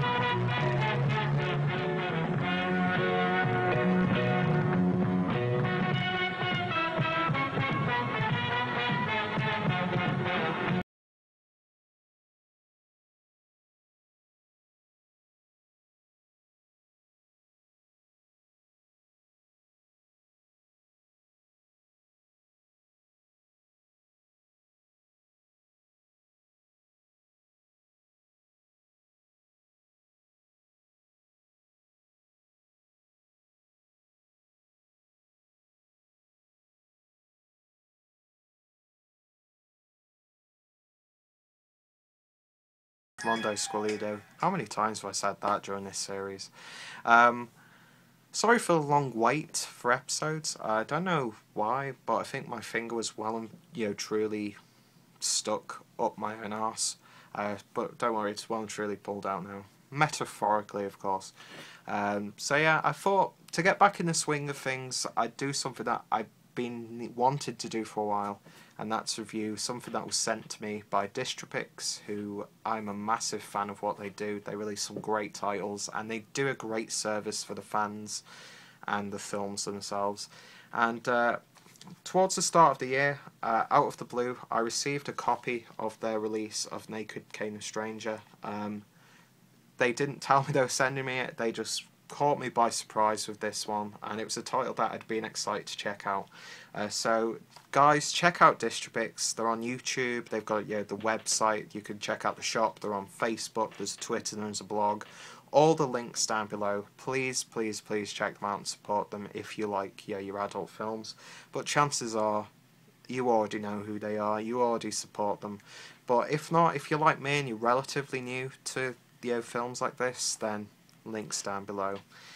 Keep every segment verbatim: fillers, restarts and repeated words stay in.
Mondo Squallido. How many times have I said that during this series? Um, sorry for the long wait for episodes. I don't know why, but I think my finger was well and you know truly stuck up my own arse. Uh, but don't worry, it's well and truly pulled out now. Metaphorically, of course. Um, so yeah, I thought to get back in the swing of things, I'd do something that I've been wanted to do for a while, and that's review something that was sent to me by Distribpix, who I'm a massive fan of what they do. They release some great titles, and they do a great service for the fans and the films themselves. And uh, towards the start of the year, uh, out of the blue, I received a copy of their release of Naked Came a Stranger. Um, they didn't tell me they were sending me it, they just caught me by surprise with this one, and it was a title that I'd been excited to check out. Uh, so guys, check out Distribpix. They're on YouTube, they've got you know, the website, you can check out the shop, they're on Facebook, there's a Twitter, there's a blog. All the links down below. Please, please, please check them out and support them if you like yeah, your adult films. But chances are you already know who they are, you already support them. But if not, if you're like me and you're relatively new to you know, films like this, then links down below.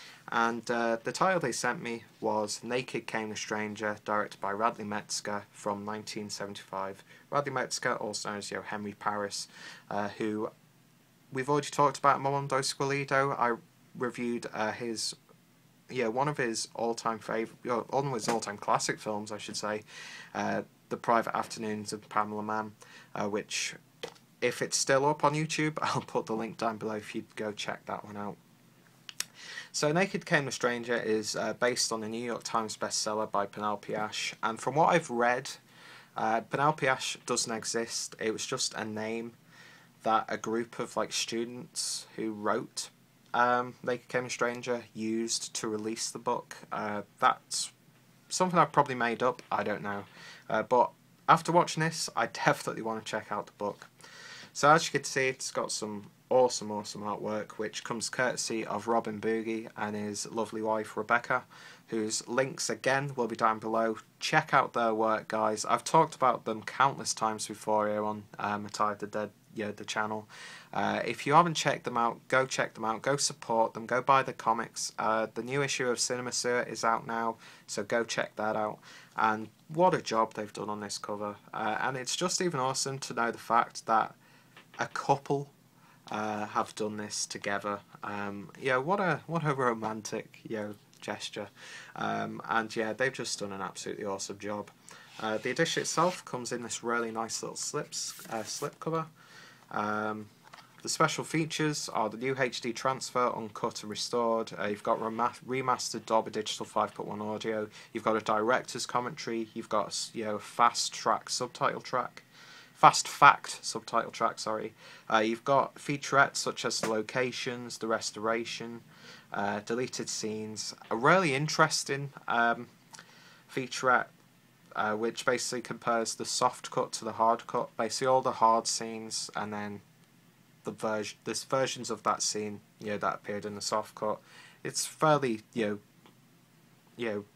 And uh, the title they sent me was Naked Came a Stranger, directed by Radley Metzger from nineteen seventy-five. Radley Metzger, also known as you know, Henry Paris, uh, who we've already talked about in Mondo Squallido. I reviewed uh, his, yeah, one of his all-time favorite, you know, one of his all-time classic films, I should say, uh, The Private Afternoons of Pamela Mann, uh, which, if it's still up on YouTube, I'll put the link down below if you'd go check that one out. So Naked Came a Stranger is uh, based on a New York Times bestseller by Penelope Ash, and from what I've read, uh, Penelope Ash doesn't exist. It was just a name that a group of like students who wrote um, Naked Came a Stranger used to release the book. Uh, that's something I've probably made up, I don't know. Uh, but after watching this, I definitely want to check out the book. So as you can see, it's got some awesome, awesome artwork, which comes courtesy of Robin Boogie and his lovely wife Rebecca, whose links again will be down below. Check out their work, guys. I've talked about them countless times before here on um, Attack the Dead, yeah, the channel. Uh, if you haven't checked them out, go check them out. Go support them. Go buy the comics. Uh, the new issue of Cinema Sewer is out now, so go check that out. And what a job they've done on this cover. Uh, and it's just even awesome to know the fact that a couple uh, have done this together. Um, yeah, what a what a romantic you know, gesture. Um, and yeah, they've just done an absolutely awesome job. Uh, the edition itself comes in this really nice little slips uh, slip cover. Um, the special features are the new H D transfer, uncut and restored. Uh, you've got remastered Dolby Digital five point one audio. You've got a director's commentary. You've got you know, a fast track subtitle track. Fast fact subtitle track, sorry. Uh, you've got featurettes such as the locations, the restoration, uh, deleted scenes. A really interesting um, featurette uh, which basically compares the soft cut to the hard cut. Basically all the hard scenes and then the version, there's versions of that scene, you know, that appeared in the soft cut. It's fairly, you know, you know,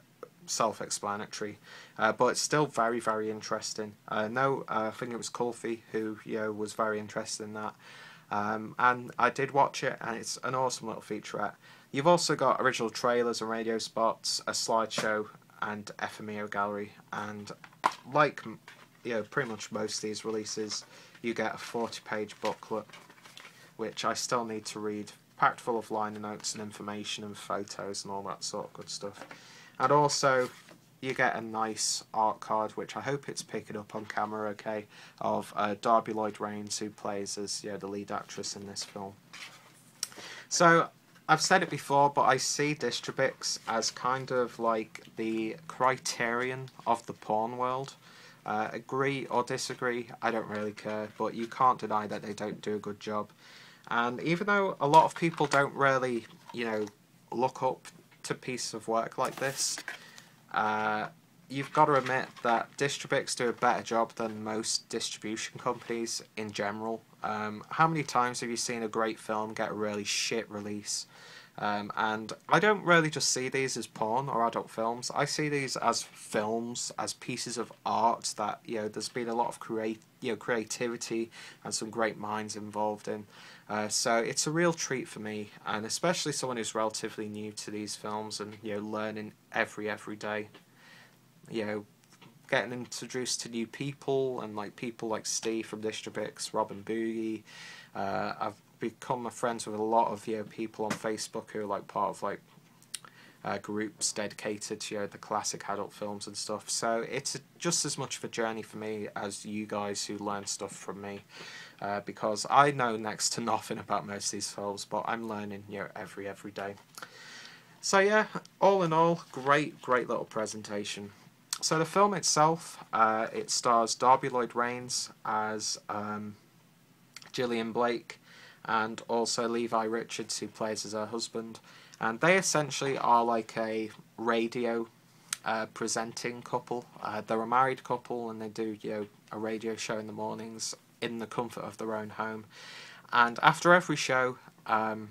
self-explanatory, uh, but it's still very, very interesting. Uh, no, uh, I think it was Kulfi who you know was very interested in that, um, and I did watch it, and it's an awesome little featurette. You've also got original trailers and radio spots, a slideshow, and F M E O gallery, and like you know pretty much most of these releases, you get a forty-page booklet, which I still need to read, packed full of liner notes and information and photos and all that sort of good stuff. And also, you get a nice art card, which I hope it's picking up on camera okay, of uh, Darby Lloyd Raines, who plays as yeah, the lead actress in this film. So, I've said it before, but I see Distribpix as kind of like the criterion of the porn world. Uh, agree or disagree, I don't really care, but you can't deny that they don't do a good job. And even though a lot of people don't really, you know, look up to pieces of work like this, uh, you've got to admit that Distribpix do a better job than most distribution companies in general. Um, how many times have you seen a great film get a really shit release? Um, and I don't really just see these as porn or adult films. I see these as films, as pieces of art that, you know, there's been a lot of create, you know, creativity and some great minds involved in. Uh, so it's a real treat for me, and especially someone who's relatively new to these films and, you know, learning every every day. You know, getting introduced to new people, and like people like Steve from Distribpix, Robin Boogie. Uh, I've become friends with a lot of, you know, people on Facebook who are like part of like uh, groups dedicated to, you know, the classic adult films and stuff. So it's a, just as much of a journey for me as you guys who learn stuff from me, uh, because I know next to nothing about most of these films, but I'm learning, you know, every every day. So yeah, all in all, great great little presentation. So the film itself, uh, it stars Darby Lloyd Raines as um, Gillian Blake, and also Levi Richards, who plays as her husband. And they essentially are like a radio uh, presenting couple. Uh, they're a married couple, and they do, you know, a radio show in the mornings in the comfort of their own home. And after every show, um,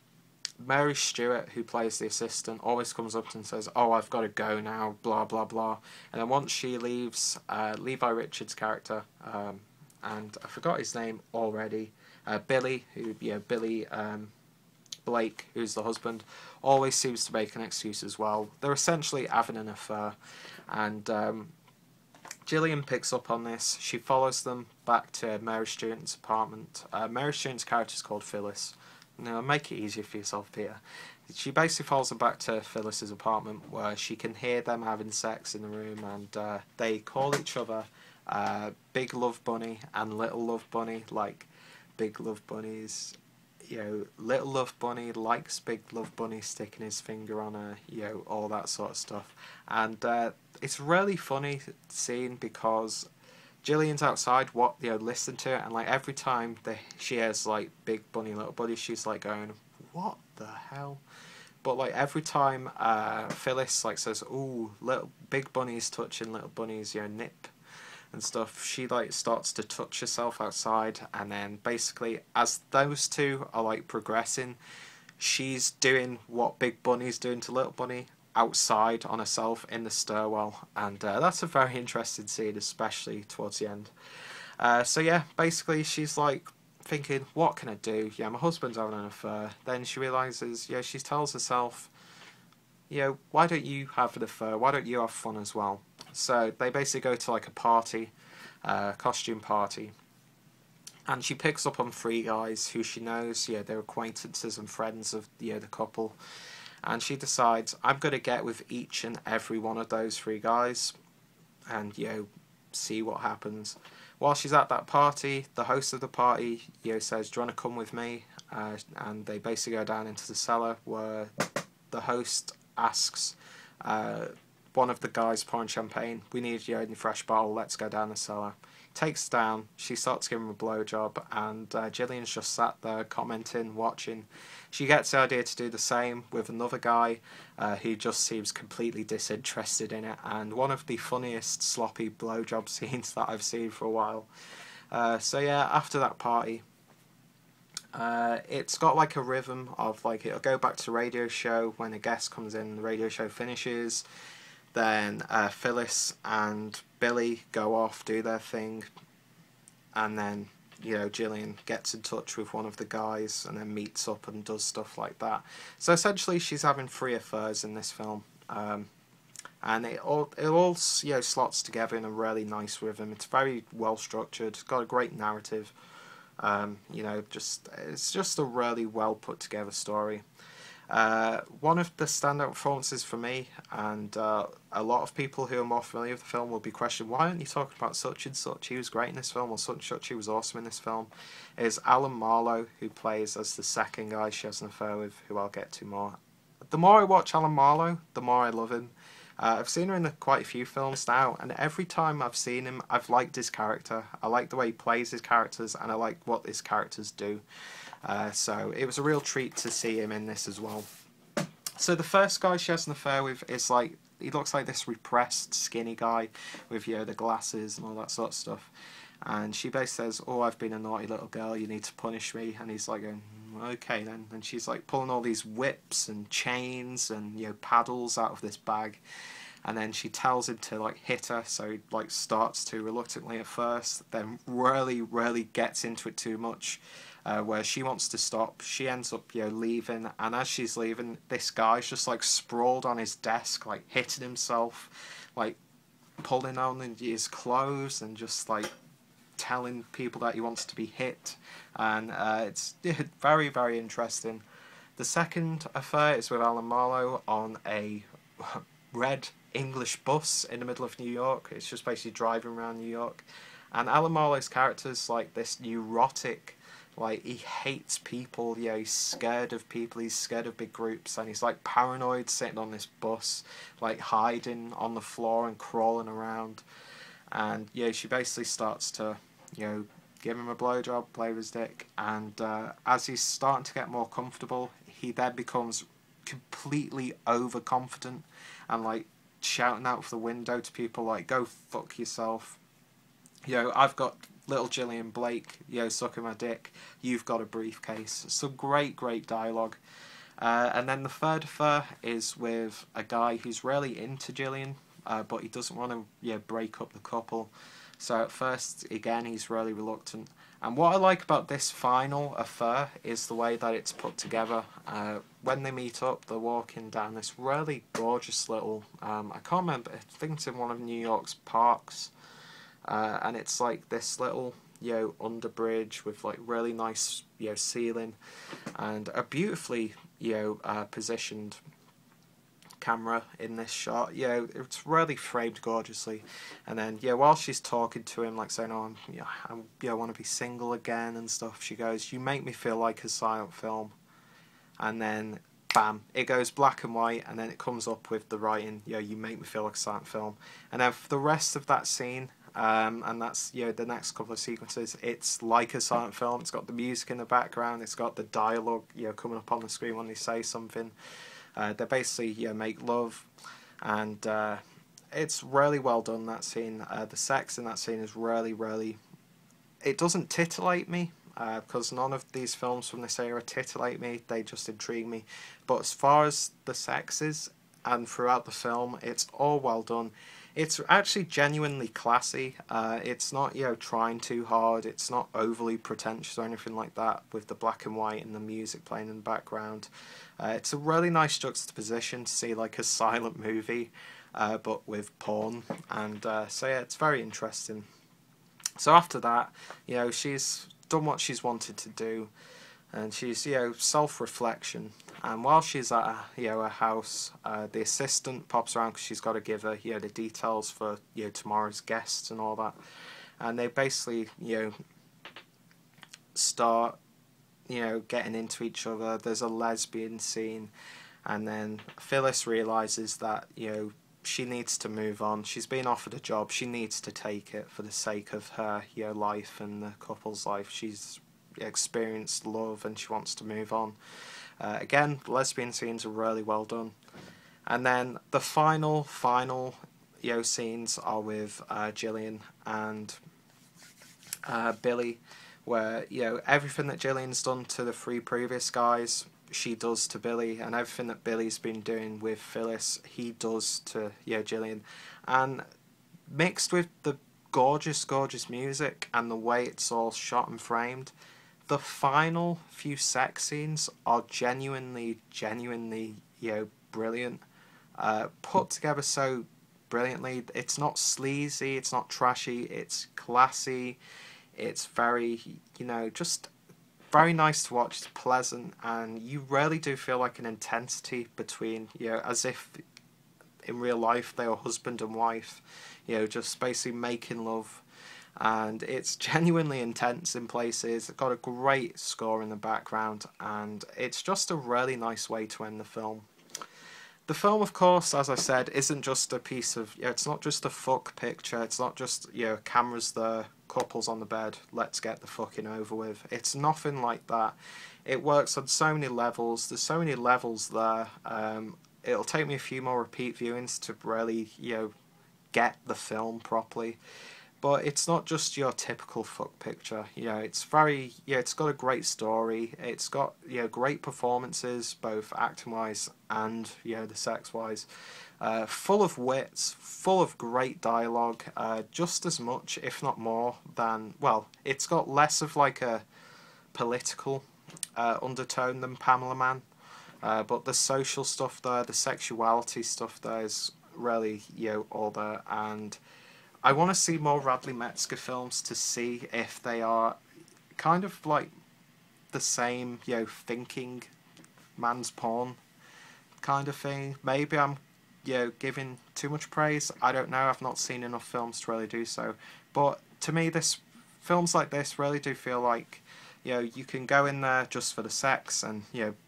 Mary Stuart, who plays the assistant, always comes up and says, "Oh, I've got to go now, blah, blah, blah." And then once she leaves, uh, Levi Richards' character, um, and I forgot his name already, uh, Billy, who, yeah, Billy um, Blake, who's the husband, always seems to make an excuse as well. They're essentially having an affair, and um, Gillian picks up on this. She follows them back to Mary Stuart's apartment. Uh, Mary Stuart's character is called Phyllis. Now, make it easier for yourself, Peter. She basically follows them back to Phyllis's apartment, where she can hear them having sex in the room, and uh, they call each other uh, Big Love Bunny and Little Love Bunny. Like, Big Love Bunny's, you know, Little Love Bunny likes Big Love Bunny sticking his finger on her, you know, all that sort of stuff. And uh, it's really funny scene because Gillian's outside, what, you know, listen to it, and like every time they, she hears like Big Bunny, Little Bunny, she's like going, "What the hell?" But like every time uh, Phyllis like says, "Ooh, little Big Bunny's touching Little Bunny's, you know, nip and stuff," she like starts to touch herself outside, and then basically as those two are like progressing, she's doing what Big Bunny's doing to Little Bunny outside on herself in the stairwell, and uh, that's a very interesting scene, especially towards the end. Uh, so yeah, basically she's like thinking, what can I do? Yeah, my husband's having an affair. Then she realises, yeah, she tells herself, you know, why don't you have an affair? Why don't you have fun as well? So they basically go to like a party, uh, costume party, and she picks up on three guys who she knows, yeah, they're acquaintances and friends of, yeah, the couple. And she decides, I'm going to get with each and every one of those three guys and, you know, see what happens. While she's at that party, the host of the party, you know, says, "Do you want to come with me?" Uh, and they basically go down into the cellar, where the host asks uh, one of the guys pouring champagne, "We need your own fresh bottle, let's go down the cellar." Takes down, she starts giving him a blowjob, and uh, Gillian's just sat there commenting, watching. She gets the idea to do the same with another guy uh, who just seems completely disinterested in it, and one of the funniest sloppy blowjob scenes that I've seen for a while. Uh, so yeah, after that party, uh, it's got like a rhythm of like, it'll go back to the radio show when a guest comes in, the radio show finishes. Then uh, Phyllis and Billy go off, do their thing, and then, you know, Gillian gets in touch with one of the guys and then meets up and does stuff like that. So essentially she's having three affairs in this film, um, and it all, it all, you know, slots together in a really nice rhythm. It's very well structured, it's got a great narrative, um, you know, just it's just a really well put together story. Uh, one of the standout performances for me, and uh, a lot of people who are more familiar with the film will be questioning, why aren't you talking about such and such? He was great in this film, or such and such, he was awesome in this film. Is Alan Marlowe, who plays as the second guy she has an affair with, who I'll get to more. The more I watch Alan Marlowe, the more I love him. Uh, I've seen her in quite a few films now, and every time I've seen him, I've liked his character. I like the way he plays his characters, and I like what his characters do. Uh, so it was a real treat to see him in this as well. So the first guy she has an affair with is like, he looks like this repressed, skinny guy with, you know, the glasses and all that sort of stuff. And she basically says, oh, I've been a naughty little girl, you need to punish me. And he's like, going, okay then. And she's like pulling all these whips and chains and, you know, paddles out of this bag. And then she tells him to like hit her, so he like starts to reluctantly at first, then really, really gets into it too much. Uh, where she wants to stop, she ends up, you know, leaving, and as she's leaving, this guy's just like sprawled on his desk, like hitting himself, like pulling on his clothes and just like telling people that he wants to be hit, and uh, it's very, very interesting. The second affair is with Alan Marlowe on a red English bus in the middle of New York. It's just basically driving around New York, and Alan Marlowe's character's like this neurotic. Like, he hates people, you know, he's scared of people, he's scared of big groups, and he's, like, paranoid sitting on this bus, like, hiding on the floor and crawling around. And, yeah, she basically starts to, you know, give him a blowjob, play with his dick, and uh, as he's starting to get more comfortable, he then becomes completely overconfident and, like, shouting out of the window to people, like, go fuck yourself. You know, I've got little Gillian Blake, you know, sucking my dick, you've got a briefcase. Some great, great dialogue. Uh, and then the third affair is with a guy who's really into Gillian, uh, but he doesn't want to, you know, break up the couple. So at first, again, he's really reluctant. And what I like about this final affair is the way that it's put together. Uh, when they meet up, they're walking down this really gorgeous little, um, I can't remember, I think it's in one of New York's parks. Uh, and it's like this little, you know, underbridge with like really nice, you know, ceiling and a beautifully, you know, uh, positioned camera in this shot. You know, it's really framed gorgeously. And then, yeah, while she's talking to him, like saying, "Oh, I'm, you know, I'm, you know, want to be single again" and stuff, she goes, "You make me feel like a silent film." And then, bam, it goes black and white, and then it comes up with the writing, you know, "You make me feel like a silent film." And then for the rest of that scene. Um, and that's, you know, the next couple of sequences, it's like a silent film. It's got the music in the background, it's got the dialogue, you know, coming up on the screen when they say something. Uh, they basically, you know, make love, and uh, it's really well done, that scene. Uh, the sex in that scene is really, really, it doesn't titillate me, uh, because none of these films from this era titillate me, they just intrigue me. But as far as the sex is, and throughout the film, it's all well done. It's actually genuinely classy. Uh, it's not, you know, trying too hard. It's not overly pretentious or anything like that, with the black and white and the music playing in the background. Uh, it's a really nice juxtaposition to see like a silent movie, uh, but with porn. And uh, so yeah, it's very interesting. So after that, you know, she's done what she's wanted to do. And she's, you know, self-reflection. And while she's at, a, you know, a house, uh, the assistant pops around because she's got to give her, you know, the details for, you know, tomorrow's guests and all that. And they basically, you know, start, you know, getting into each other. There's a lesbian scene. And then Phyllis realises that, you know, she needs to move on. She's been offered a job. She needs to take it for the sake of her, you know, life and the couple's life. She's experienced love and she wants to move on. Uh, again, the lesbian scenes are really well done. And then the final, final, you know, scenes are with uh, Gillian and uh, Billy, where, you know, everything that Gillian's done to the three previous guys, she does to Billy, and everything that Billy's been doing with Phyllis, he does to, you know, Gillian. And mixed with the gorgeous, gorgeous music and the way it's all shot and framed, the final few sex scenes are genuinely, genuinely, you know, brilliant. Uh, put together so brilliantly. It's not sleazy, it's not trashy, it's classy, it's very, you know, just very nice to watch, it's pleasant, and you really do feel like an intensity between, you know, as if in real life they were husband and wife, you know, just basically making love. And it's genuinely intense in places. It's got a great score in the background, and it's just a really nice way to end the film. The film, of course, as I said, isn't just a piece of, you know, it's not just a fuck picture, it's not just, you know, cameras there, couples on the bed, let's get the fucking over with. It's nothing like that. It works on so many levels, there's so many levels there. Um, it'll take me a few more repeat viewings to really, you know, get the film properly. But it's not just your typical fuck picture, you know, it's very, yeah, it's got a great story, it's got, you know, great performances, both acting-wise and, you know, the sex-wise, uh, full of wits, full of great dialogue, uh, just as much, if not more, than, well, it's got less of, like, a political uh, undertone than Pamela Man, uh, but the social stuff there, the sexuality stuff there is really, you know, all there, and I want to see more Radley Metzger films to see if they are kind of like the same, you know, thinking man's porn kind of thing. Maybe I'm, you know, giving too much praise. I don't know. I've not seen enough films to really do so. But to me, this films like this really do feel like, you know, you can go in there just for the sex and, you know,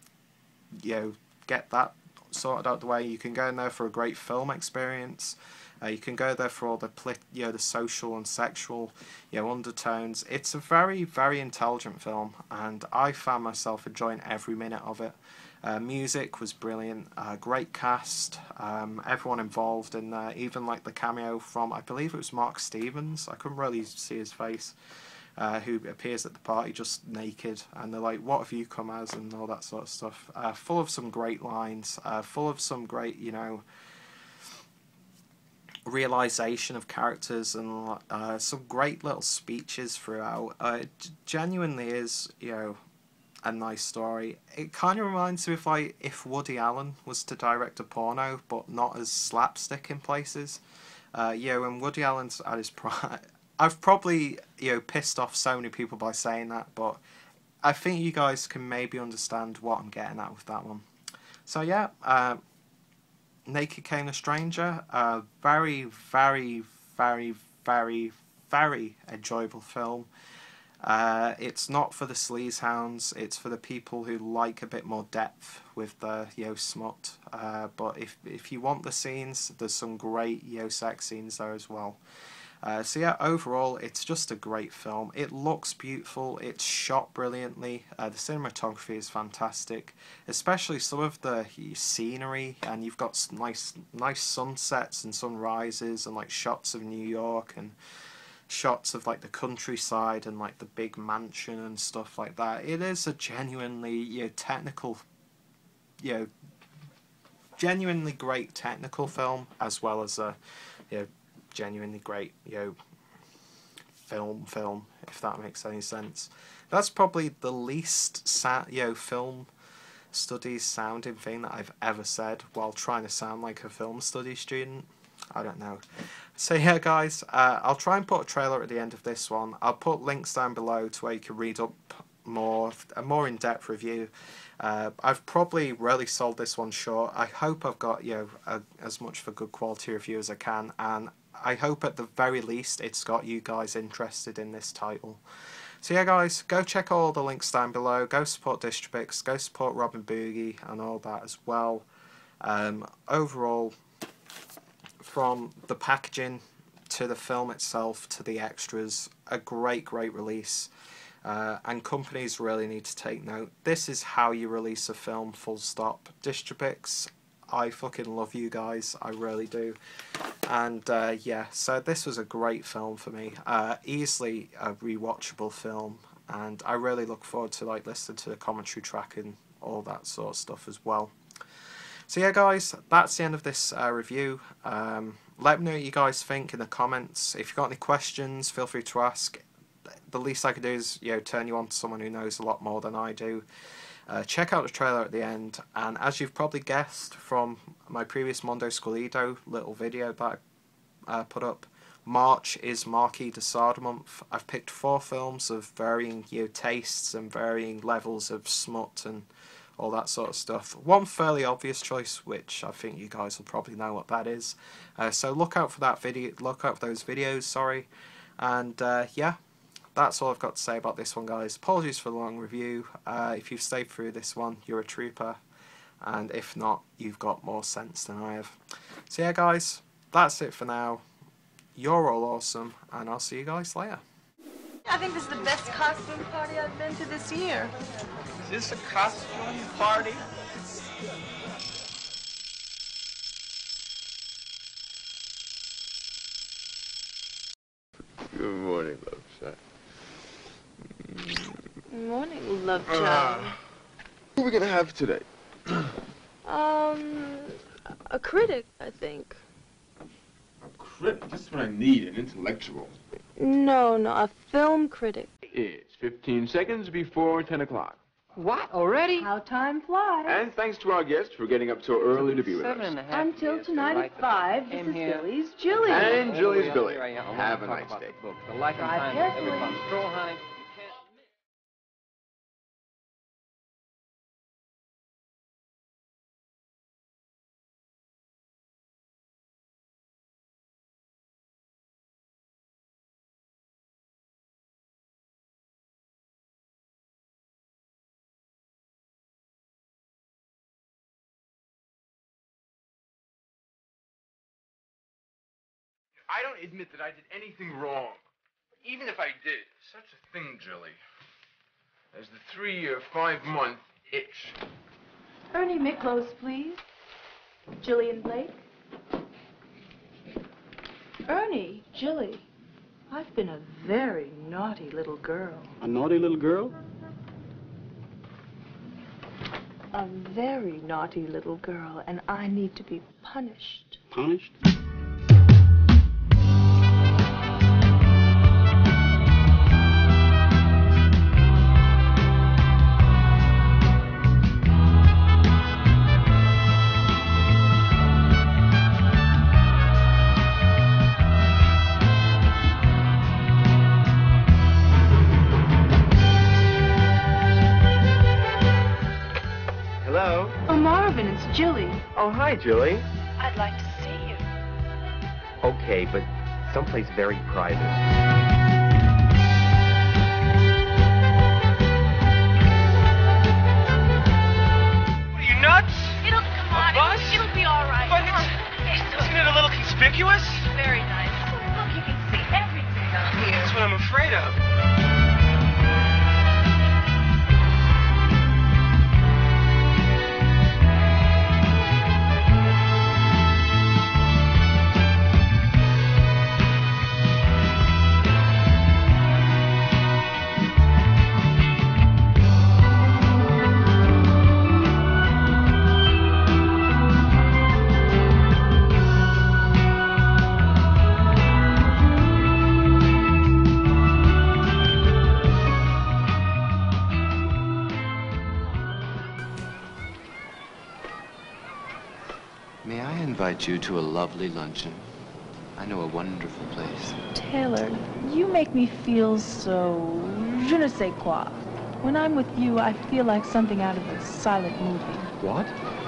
you know, get that sorted out the way. You can go in there for a great film experience. Uh, you can go there for all the plit, you know, the social and sexual, you know, undertones. It's a very, very intelligent film, and I found myself enjoying every minute of it. Uh, music was brilliant, uh, great cast, um, everyone involved in there, even like the cameo from, I believe it was Mark Stevens, I couldn't really see his face, uh, who appears at the party just naked, and they're like, what have you come as, and all that sort of stuff. Uh, full of some great lines, uh, full of some great, you know, realization of characters, and uh, some great little speeches throughout. Uh, it genuinely is, you know, a nice story. It kind of reminds me of like if Woody Allen was to direct a porno, but not as slapstick in places. Uh, you know, when Woody Allen's at his prime, I've probably, you know, pissed off so many people by saying that, but I think you guys can maybe understand what I'm getting at with that one. So yeah, uh, Naked Came a Stranger, a very, very, very, very, very enjoyable film. Uh, it's not for the sleaze hounds, it's for the people who like a bit more depth with the, you know, smut. Uh, but if, if you want the scenes, there's some great, you know, sex scenes there as well. Uh, so yeah, overall, it's just a great film. It looks beautiful, it's shot brilliantly, uh, the cinematography is fantastic, especially some of the scenery, and you've got nice nice sunsets and sunrises, and like shots of New York, and shots of like the countryside, and like the big mansion and stuff like that. It is a genuinely, you know, technical, you know, genuinely great technical film, as well as a, you know, genuinely great, you know, film film, if that makes any sense. That's probably the least sa you know, film studies sounding thing that I've ever said while trying to sound like a film studies student. I don't know. So yeah, guys, uh, I'll try and put a trailer at the end of this one. I'll put links down below to where you can read up more, a more in-depth review. Uh, I've probably really sold this one short. I hope I've got, you know, a, as much of a good quality review as I can, and I hope at the very least it's got you guys interested in this title. So yeah, guys, go check all the links down below. Go support Distribpix, go support Robin Boogie and all that as well. Um, overall, from the packaging to the film itself to the extras, a great, great release. Uh, and companies really need to take note. This is how you release a film, full stop. Distribpix, I fucking love you guys, I really do. And uh, yeah, so this was a great film for me. Uh, easily a rewatchable film, and I really look forward to like listening to the commentary track and all that sort of stuff as well. So yeah, guys, that's the end of this uh, review. Um, let me know what you guys think in the comments. If you've got any questions, feel free to ask. The least I can do is, you know, turn you on to someone who knows a lot more than I do. Uh, check out the trailer at the end, and as you've probably guessed from my previous Mondo Squallido little video that I uh, put up, March is Marquis de Sade month. I've picked four films of varying you know, tastes and varying levels of smut and all that sort of stuff. One fairly obvious choice, which I think you guys will probably know what that is. Uh, so look out for that video. Look out for those videos. Sorry, and uh, yeah, that's all I've got to say about this one, guys. Apologies for the long review. Uh, if you've stayed through this one, you're a trooper, and if not, you've got more sense than I have. So yeah, guys, that's it for now. You're all awesome, and I'll see you guys later. I think this is the best costume party I've been to this year. Is this a costume party? Good morning, love child. Good morning, love child. Uh, who are we gonna have today? um, a critic, I think. A critic? This is what I need, an intellectual. No, no, a film critic. It's fifteen seconds before ten o'clock. What, already? How time flies. And thanks to our guest for getting up so early to be with Seven us. and a half Until years tonight to at write the five, book. this Came is here. Billy's Gillian. And Julie's Oh, Billy. here I am. I wanna Have a talk nice about day. the book. The life and Drive times of every carefully. fun stroll, honey. You can't miss. I don't admit that I did anything wrong. Even if I did, such a thing, Jilly, as the three or five month itch. Ernie Miklos, please. Gillian Blake. Ernie, Jilly, I've been a very naughty little girl. A naughty little girl? A very naughty little girl, and I need to be punished. Punished? Hello? Oh, Marvin, it's Jilly. Oh, hi, Julie. I'd like to see you. Okay, but someplace very private. What are you, nuts? It'll come A on. bus? It'll, it'll be all right. But Come it's- on. Isn't it a little conspicuous? Very nice. Look, you can see everything out here. That's what I'm afraid of. May I invite you to a lovely luncheon? I know a wonderful place. Taylor, you make me feel so je ne sais quoi. When I'm with you, I feel like something out of a silent movie. What?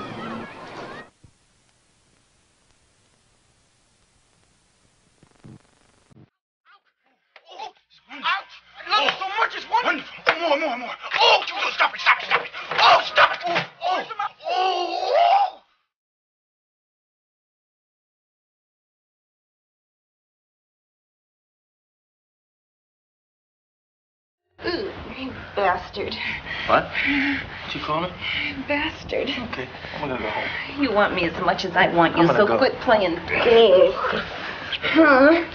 Ouch! I love it so much. It's wonderful. Oh, more, more, more. Oh, oh, stop it, stop it, stop it. Oh, stop it. Oh, oh, oh, oh. Ooh, you bastard. What? What you calling me? Bastard. Okay, I'm gonna go home. You want me as much as I want you, I'm gonna so go. quit playing games. Huh?